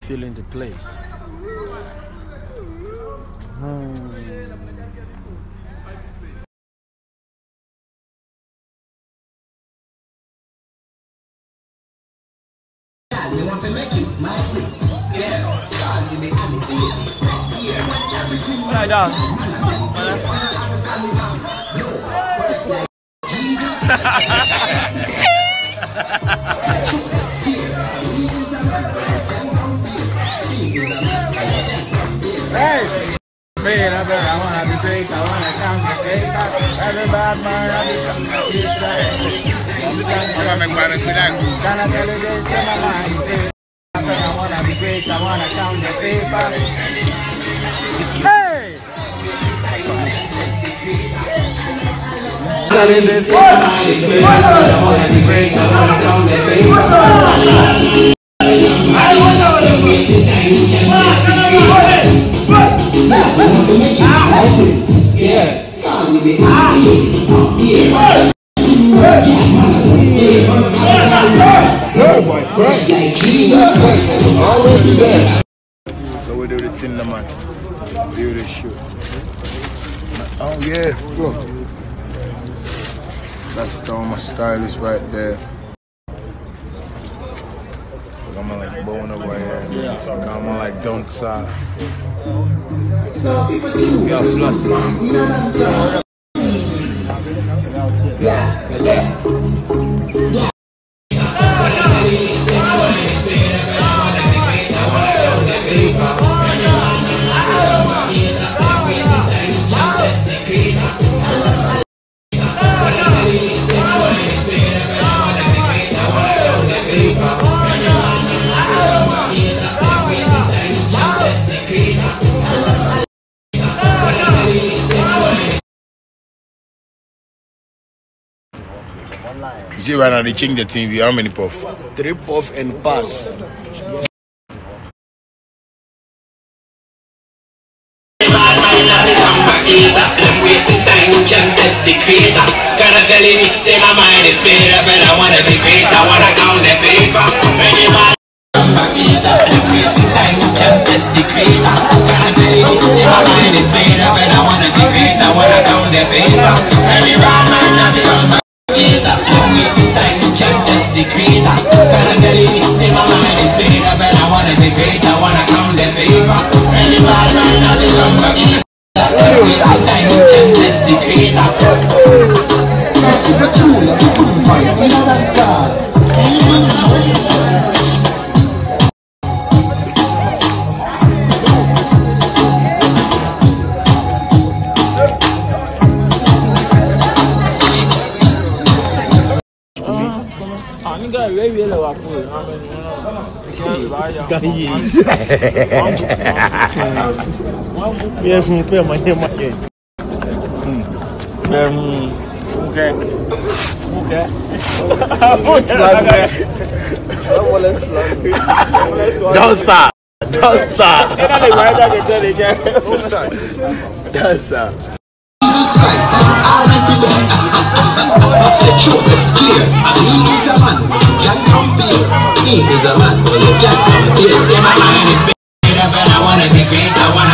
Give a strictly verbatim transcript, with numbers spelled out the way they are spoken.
Feeling the place. Hmm. You want to make it my way. Yeah, God, you make me feel. What I done? Hey! Man, I better, I wanna be great, I wanna count the cake. Every bad man, I be some shit. I wanna make money with that. Can I tell you this? My mind. I wanna be great, I wanna count the paper. Hey! I wanna be great, I wanna count the paper. I wanna be great, yeah, can't be Oh my friend, Jesus Christ, always there. So we do the thing, man. Do the shoot. Oh yeah, bro. That's all my stylist right there. I'm like bone over here. I'm like don't stop. So we are flossing. Yeah, yeah. You see right now they change the T V, how many puff? Three puff and pass. Gotta tell you this, say my mind is made up and I wanna be great, I wanna count the paper. Anyone wasting time, can't test the creator. Gotta tell you this, say my mind is made up and I wanna be great, I wanna count the paper. Any bad man not the creator, wasting time, can't test the creator. Gotta tell you this, say my mind is made up and I wanna be great, I wanna count the paper. Any bad man not the creator. Wasting time, can't test the creator. The tool of the good fight, you know that's all. Yes, we pay my name again. Okay. Okay. Don't stop. Don't stop. Don't stop. Jesus Christ, I'll be there. The truth is clear. He is a man. Can't compare. He is a man. You can't compare. Say my mind is made up and I wanna be great. I wanna